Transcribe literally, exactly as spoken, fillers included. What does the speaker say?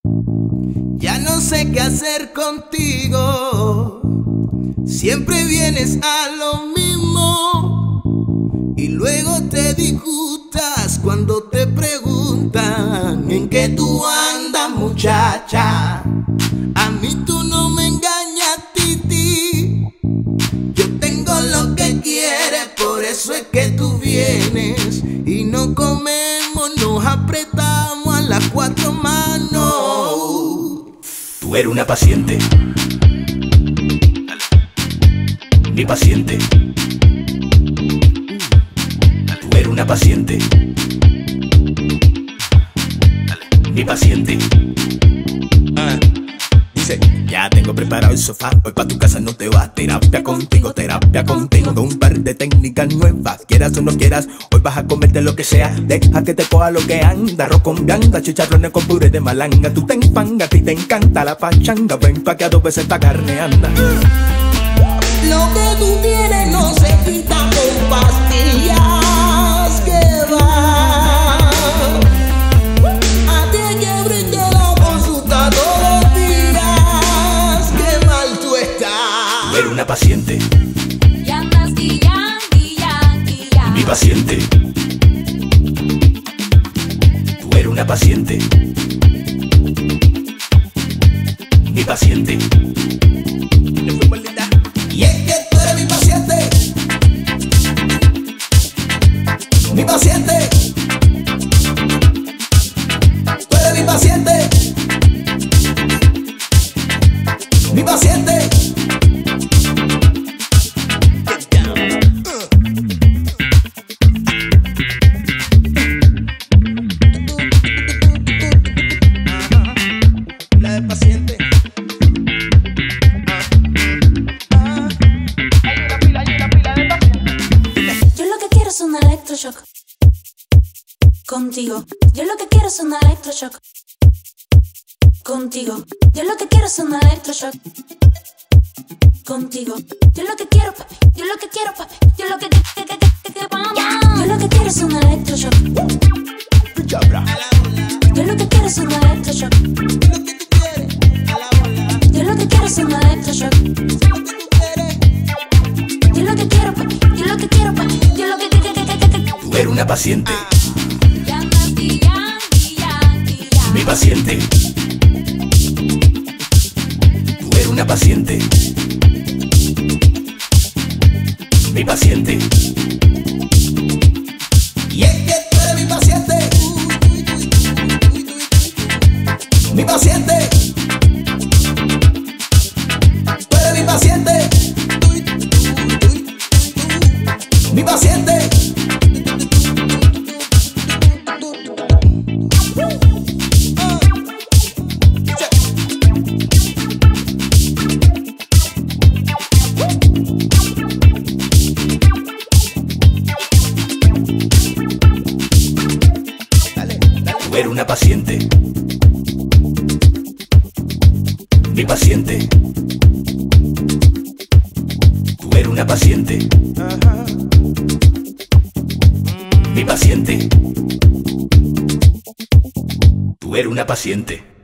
Ya no sé qué hacer contigo, siempre vienes a lo mismo y luego te disgustas cuando te preguntan en qué tú andas, muchacha. A mí tú no me engañas, Titi, yo tengo lo que quieres, por eso es que tú vienes y no comemos, nos apretamos a las cuatro manos. Tú eres una paciente, mi paciente. Tú eres una paciente, mi paciente. Ah, dice, ya tengo preparado el sofá, hoy pa' tu casa no te vas. Terapia contigo, terapia contigo, con un par de técnicas nuevas. Quieras o no quieras, hoy vas a comerte lo que sea. Deja que te coja lo que anda, arroz con vianda, chicharrones con puré de malanga. Tú te enfangas, a ti te encanta la pachanga, ven pa' que a dos veces esta carne anda. Lo que tú tienes no se quita con pastillas, que va. A ti hay que brindar la consulta todos los días, qué mal tú estás. Tú eres una paciente, Yanqui, yanqui, yanqui, yanqui. mi paciente. Tú eres una paciente, mi paciente. Y es que tú eres mi paciente, mi paciente. Tú eres mi paciente, mi paciente. La del paciente. Yo lo que quiero es un electroshock contigo. Yo lo que quiero es un electroshock contigo. Yo lo que quiero es un electroshock contigo. Yo lo que quiero, papi. Yo lo que quiero, papi. Yo lo que que que que que que vamos. Yo lo que quiero es un electroshock. Yo lo que quiero es un electroshock. Yo lo que quiero es un electroshock. Yo lo que quiero, papi. Yo lo que quiero, papi. Yo lo que que que que que que. Tú eres una paciente, Yanqui, yanqui, yanqui, yanqui. mi paciente. Tú eres una paciente, mi paciente. Y es que tú eres mi paciente, mi paciente. Tú eres mi paciente, mi paciente. Tú eres una paciente, mi paciente. Tú eres una paciente, mi paciente. Tú eres una paciente.